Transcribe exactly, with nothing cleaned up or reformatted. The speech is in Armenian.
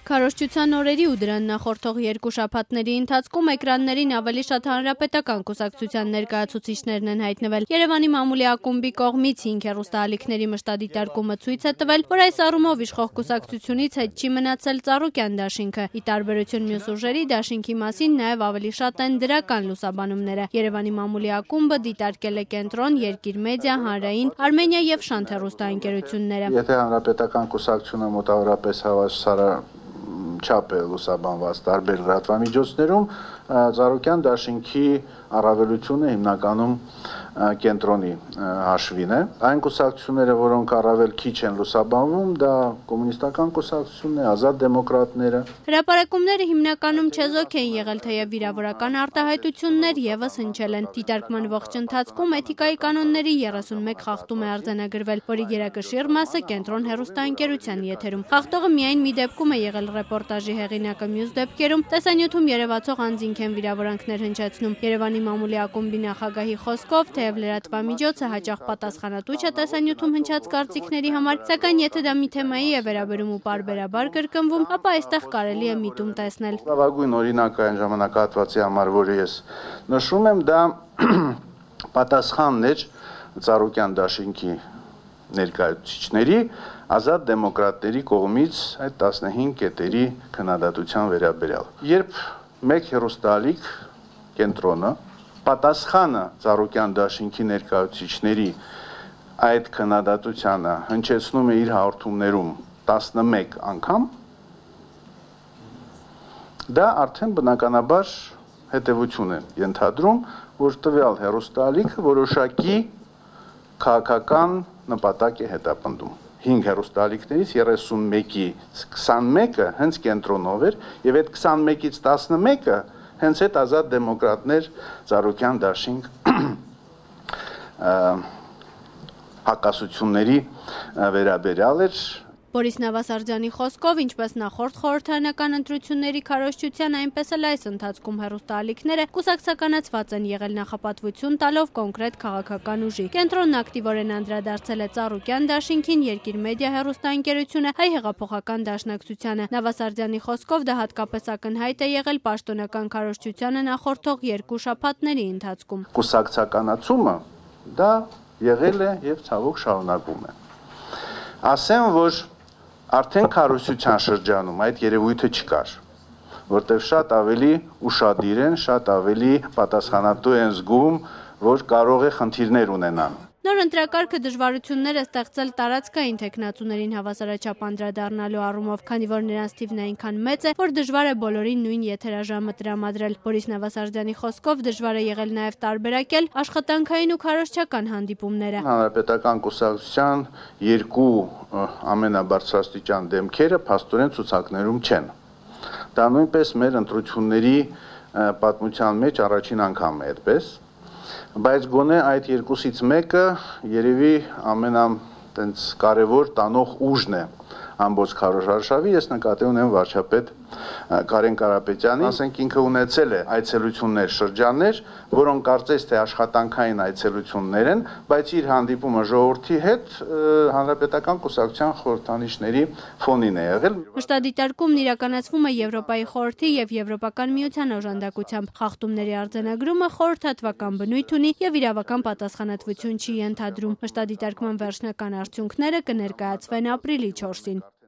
Քարոզչության օրերի ու դրան նախորդող երկու շաբաթների ընթացքում էկրաններին ավելի շատ հանրապետական կուսակցության ներկայացուցիչներն են հայտնվել։ Երևանի մամուլի ակումբի կողմից հինգ հեռուստաալիքների մշտադիտարկումը ցույց է տվել, որ այս առումով իշխող կուսակցությունից հետ չի մնացել Ծառուկյան դաշինքը։ Ի տարբերություն մյուս ուժերի, դաշինքի մասին նաև ավելի շատ են դրական լուսաբանումները։ Երևանի մամուլի ակումբը դիտարկել է Կենտրոն, Երկիր, մեդիա, Հանրային, Արմենիա եւ Շանթ հեռուստաընկերությունները։ Եթե հանրապետական կուսակցությունը մոտավորապես հավասար չափ է լուսաբանված տարբեր լրատվամիջոցներում, Ծառուկյան դաշինքի առավելությունը հիմնականում Կենտրոնի հաշվին է։ Այն կուսակցությունները, որոնք առավել քիչ են լուսաբանվում, դա կոմունիստական կուսակցությունն է, ազատ դեմոկրատները։ Հրապարակումները հիմնականում չեզոք են եղել, թեև վիրավորական արտահայտություններ եւս հնչել են։ Դիտարկման ողջ ընթացքում էթիկայի կանոնների երեսունմեկ խախտում է արձանագրվել, որի գերակշիռ մասը Կենտրոն հեռուստաընկերության եթերում։ Խախտողը միայն մի դեպքում է եղել ռեպորտաժի հեղինակը, մյուս դեպքերում տեսանյութում երևացող անձինք են վիրավորանքներ հնչեցնում։ Երևանի մամուլի ակումբի նախագահի խոսքով, թեև լրատվամիջոցը հաճախ պատասխանատու չէ տեսանյութում հնչած կարծիքների համար, սակայն եթե դա մի թեմայի է վերաբերում ու պարբերաբար կրկնվում, ապա այստեղ կարելի է միտում տեսնել։ Լավագույն օրինակը այն ժամանակահատվածի համար, որը ես նշում եմ, դա պատասխանն էր Ծառուկյան դաշինքի ներկայացուցիչների ազատ դեմոկրատների կողմից այդ տասնհինգ կետերի քննադատության վերաբերյալ։ Երբ մեկ հեռուստաալիք Կենտրոնը պատասխանը Ծառուկյան դաշինքի ներկայացուցիչների այդ քննադատությանը հնչեցնում է իր հաղորդումներում տասնմեկ անգամ, դա արդեն բնականաբար հետևություն է ենթադրում, որ տվյալ հեռուստաալիքը որոշակի քաղաքական նպատակ է հետապնդում։ հինգ հեռուստաալիքներից երեսունմեկի քսանմեկը հենց Կենտրոնով էր, եւ այդ քսանմեկից տասնմեկը հենց այդ ազատ դեմոկրատներ Ծառուկյան դաշինք հակասությունների վերաբերյալ էր։ Բորիս Նավասարդյանի խոսքով, ինչպես նախորդ խորհրդարանական ընտրությունների քարոզչության, այնպես էլ այս ընթացքում հեռուստաալիքները կուսակցականացված են եղել նախապատվություն տալով կոնկրետ քաղաքական ուժի։ Կենտրոնն ակտիվորեն անդրադարձել է Ծառուկյան դաշինքին, Երկիր մեդիա հեռուստաընկերությունը, հայ հեղափոխական դաշնակցությանը։ Նավասարդյանի խոսքով դա հատկապես ակնհայտ է եղել պաշտոնական քարոզչությանը նախորդող երկու շաբաթների ընթացքում։ Կուսակցականացումը դա եղել է եւ ցավոք շարունակվում է։ Ասեմ, որ արդեն քարոզչության շրջանում այդ երևույթը չկար, որտեղ շատ ավելի ուշադիր են, շատ ավելի պատասխանատու են զգում, որ կարող է խնդիրներ ունենան։ Նոր ընտրակարգը դժվարություններ է ստեղծել տարածքային թեկնածուներին հավասարաչափ անդրադառնալու առումով, քանի որ նրանց թիվն այնքան մեծ է, որ դժվար է բոլորին նույն եթերաժամը տրամադրել։ Բորիս Նավասարդյանի խոսքով դժվար է եղել նաև տարբերակել աշխատանքային ու քարոզչական հանդիպումները։ Հանրապետական կուսակցության երկու ամենաբարձրաստիճան դեմքերը փաստորեն ցուցակներում չեն։ Դա նույնպես մեր ընտրությունների պատմության մեջ առաջին անգամ է այդպես։ Բայց գոնե այդ երկուսից մեկը երևի ամենա տենց կարևոր տանող ուժն է ամբողջ քարոզարշավի, ես նկատի ունեմ վարչապետ Կարեն Կարապետյանի, ասենք ինքը ունեցել է այցելություններ, շրջաններ, որոնք կարծես թե աշխատանքային այցելություններ են, բայց իր հանդիպումը ժողովրդի հետ հանրապետական կուսակցության խորհրդանիշների ֆոնին է եղել։ Մշտադիտարկումն իրականացվում է Եվրոպայի խորհրդի եւ Եվրոպական միության օժանդակությամբ։ Խախտումների արձանագրումը խորհրդատվական բնույթ ունի եւ իրավական պատասխանատվություն չի ենթադրում։ Մշտադիտարկման վերջնական արդյունքները կներկայացվեն ապրիլի չորսին։